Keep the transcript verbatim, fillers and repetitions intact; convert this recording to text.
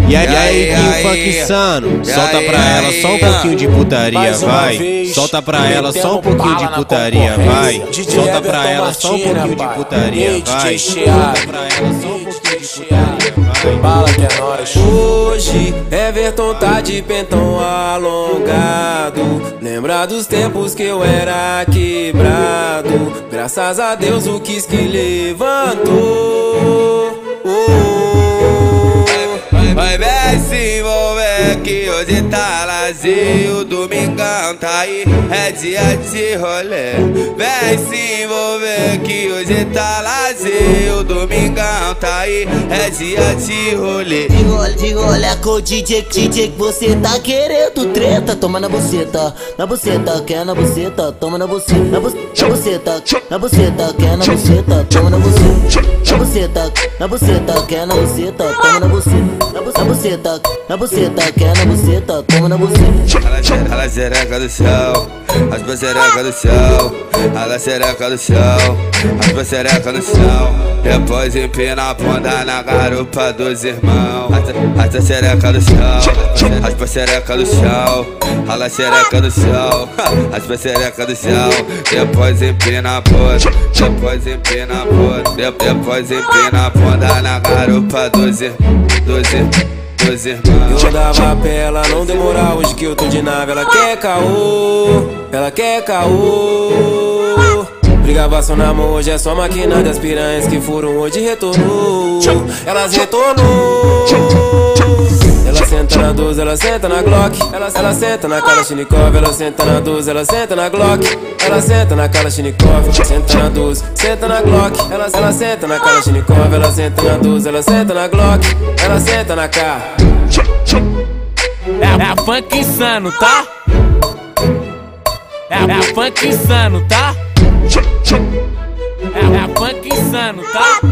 E aí, e aí, que funk insano. Solta pra ela só um pouquinho de putaria, vai. Solta pra ela só um pouquinho de putaria, vai. Solta pra ela só um pouquinho de putaria, vai. Solta pra ela só um pouquinho de putaria, vai. Bala que é nóis. Hoje Everton tá de pentão alongado. Lembra dos tempos que eu era quebrado. Graças a Deus o quis que levantou. Vai, vem se envolver que hoje tá lazer. O domingão tá aí, é dia de rolê. Vem se envolver que hoje tá lazer. O domingão tá aí, é dia de rolê. De rolê, de rolê com o D J, D J que você tá querendo treta. Toma na buceta, na buceta, quer na buceta. Toma na buceta, na buceta, na buceta, quer na buceta. Toma na buceta, na buceta, na buceta, quer na buceta. Toma na buceta. Na buceta, na buceta, quer na buceta, toma na buceta. Rala a xereca do céu, as bucerecas do céu. Rala a xereca do céu, as bucerecas do céu. Depois empina a ponta na garupa dos irmãos. Rala a xereca do céu, as bucerecas do céu. Rala a xereca do céu, as bucerecas do céu. Depois empina a ponta, depois empina a ponta. Depois empina a ponta na garupa dos irmãos. Eu dava pra ela não demorar, hoje que eu tô de nave. Ela quer caô, ela quer caô. Brigava só na mão, hoje é só máquina das piranhas que foram, hoje retornou. Elas retornou. Ela senta na doze, ela senta na Glock. Ela, ela senta na Kalashnikov. Ela senta na doze, ela senta na Glock. Ela senta na Kalashnikov. Senta na doze, senta na Glock. Ela, ela senta na Kalashnikov. Ela senta na doze, ela senta na Glock. Ela senta na K. É, é a funk insano, tá? É, é a funk insano, tá? É, é a funk insano, tá?